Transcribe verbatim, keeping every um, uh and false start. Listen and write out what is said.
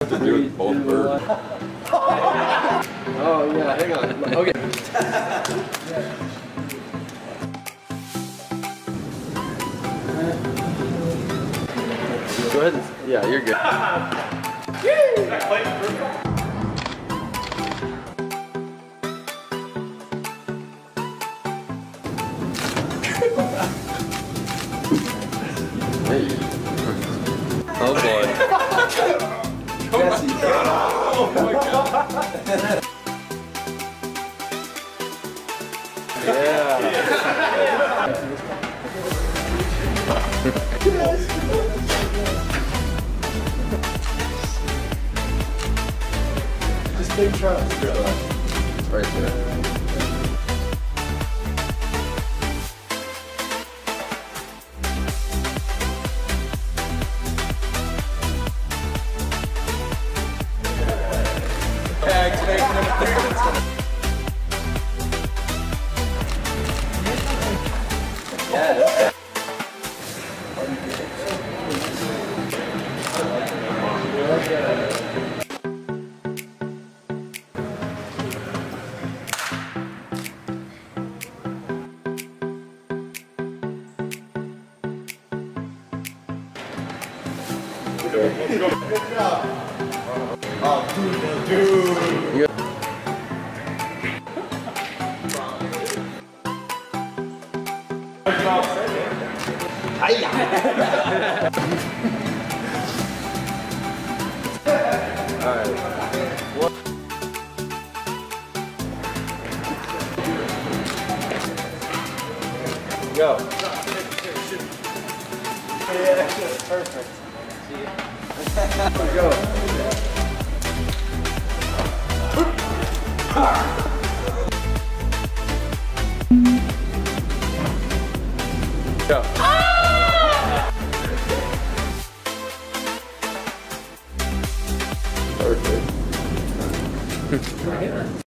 To do with both birds. Oh yeah, hang on. Okay. Go ahead. And, yeah, you're good. Hey. Oh boy. Oh my god. Yeah. Just big trust. Right there. Yeah. Good job. Oh, dude, dude. Alright. What? Go. Yeah, perfect. Go. Go. Perfect.